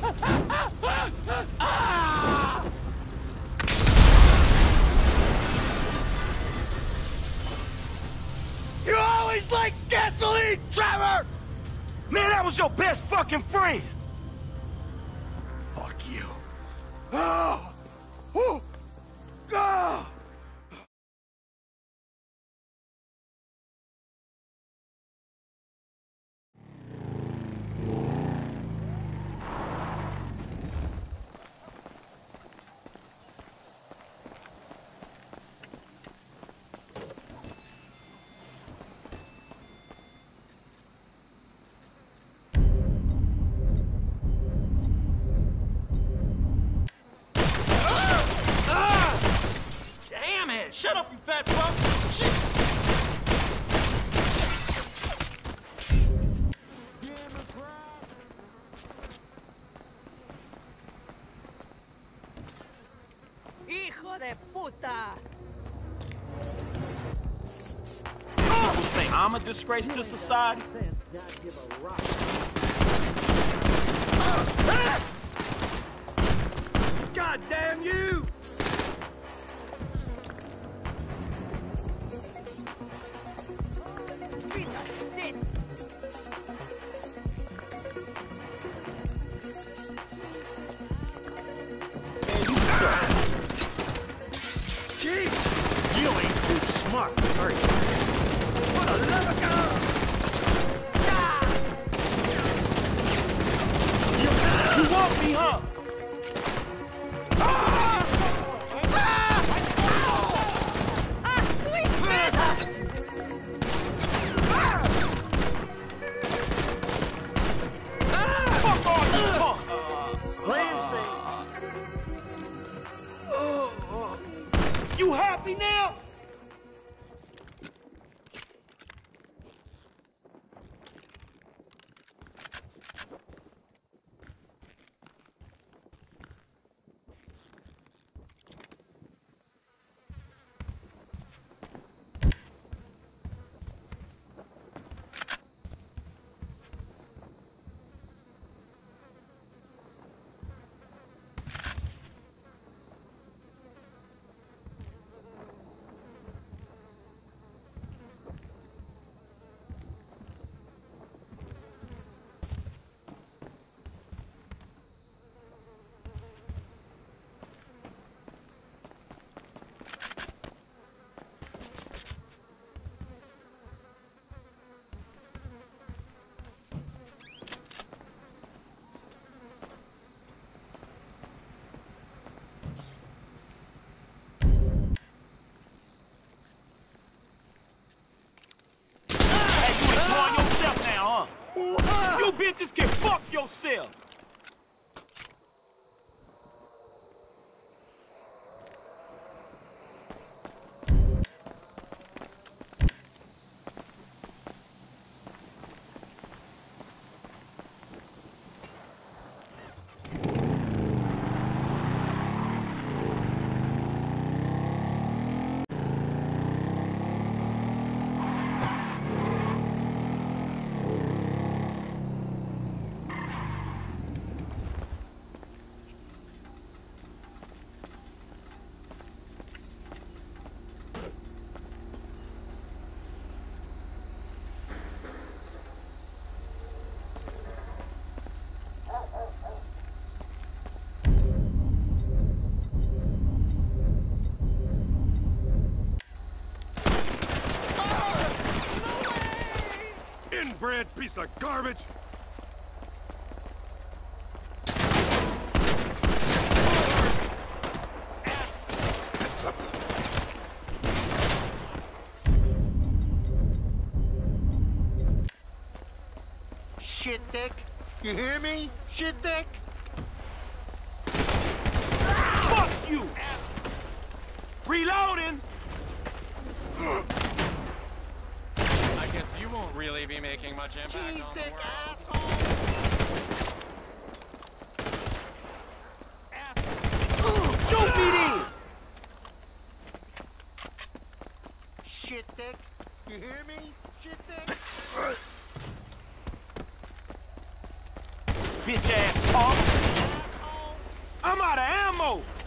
You always like gasoline, Trevor! Man, that was your best fucking friend! Fuck you. Oh! Oh! Oh! Shut up, you fat fuck! Shit! Hijo de puta! People say I'm a disgrace to society. God damn you! You ain't too smart, are you? For the love of God! You want me, huh? Fuck all you punk! You happy now? You bitches can fuck yourselves! Inbred piece of garbage! Shit dick! You hear me? Shit dick! Fuck you! Reloading! I guess you won't really be making much impact Cheese on the dick, world. asshole! Shoot me then! Shit dick! You hear me? Shit dick! bitch ass punk. I'm out of ammo!